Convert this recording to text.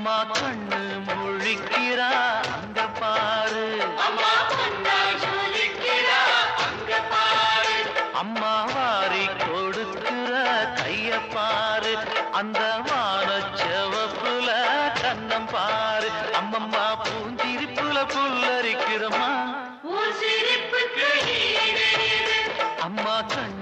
அம்மா கண்ணு முழிக்கிறா அங்க பாரு, அம்மா வாரி கொடுக்கிற கைய பாரு, அந்த வானச்செவப்புல கண்ணம் பாரு, அம்மம்மா பூஞ்சிரிப்புல புல்லரிக்கிறம்மா, அம்மா கண்ணு